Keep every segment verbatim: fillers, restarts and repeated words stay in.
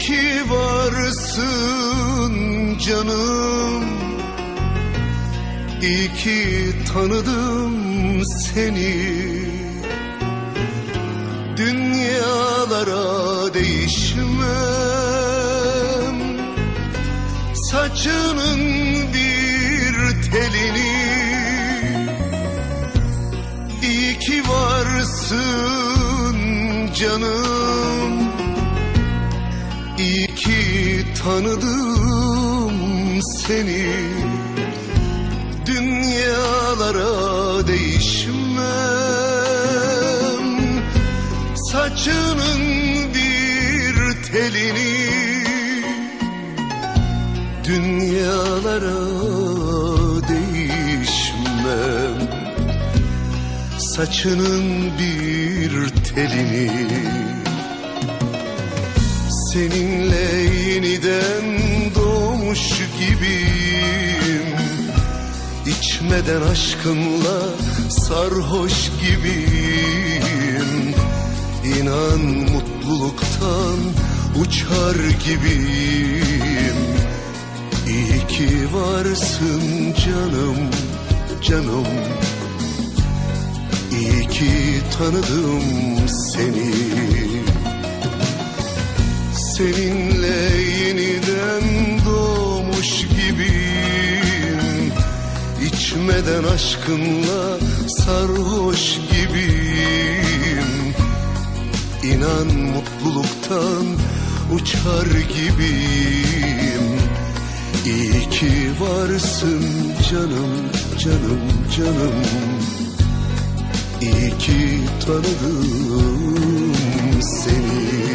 ki varsın canım, İyi ki tanıdım seni. Dünyalara değişmem, saçının bir telini. İyi ki varsın canım, İyi ki tanıdım seni. Dünyalara değişmem, saçının bir telini. Dünyalara değişmem, saçının bir telini. Seninle yeniden doğmuş gibiyim, İçmeden aşkınla sarhoş gibiyim. İnan mutluluktan uçar gibiyim. İyi ki varsın canım, canım, İyi ki tanıdım seni. Seninle yeniden doğmuş gibiyim, İçmeden aşkınla sarhoş gibiyim. İnan mutluluktan uçar gibiyim. İyi ki varsın canım, canım, canım, İyi ki tanıdım seni.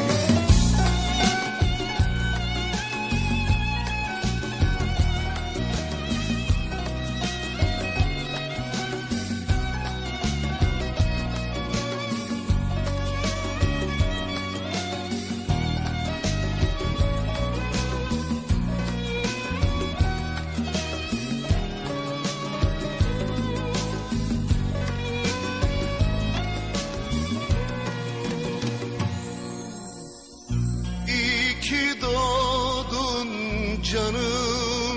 Canım,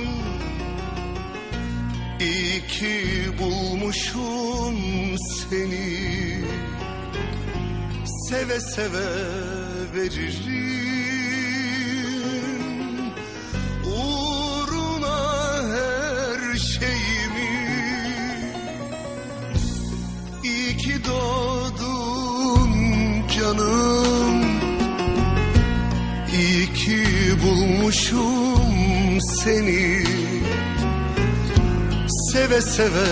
İyi ki bulmuşum seni. Seve seve veririm uğruna her şeyimi. İyi ki doğdun canım, İyi ki bulmuşum seni. Seve seve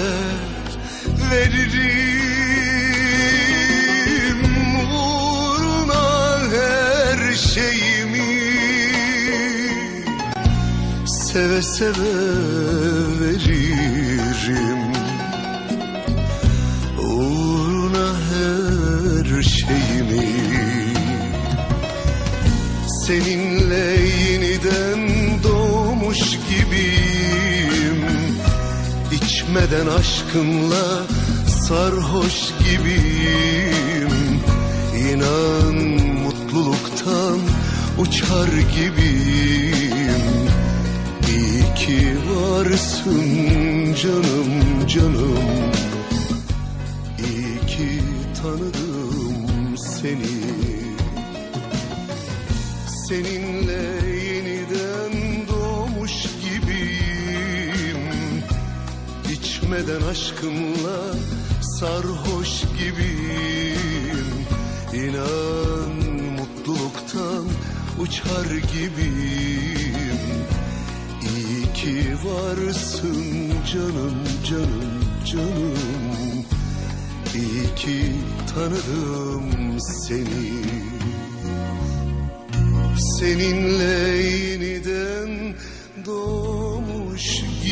veririm uğruna her şeyimi. Seve seve veririm uğruna her şeyimi. Seninle yeniden doğmuş gibiyim, İçmeden aşkınla sarhoş gibiyim. İnan mutluluktan uçar gibiyim. İyi ki varsın canım, canım, İyi ki tanıdım seni. Seninle yeniden doğmuş gibiyim, İçmeden aşkınla sarhoş gibiyim. İnan mutluluktan uçar gibiyim. İyi ki varsın canım, canım, canım, İyi ki tanıdım seni. Seninle yeniden doğmuş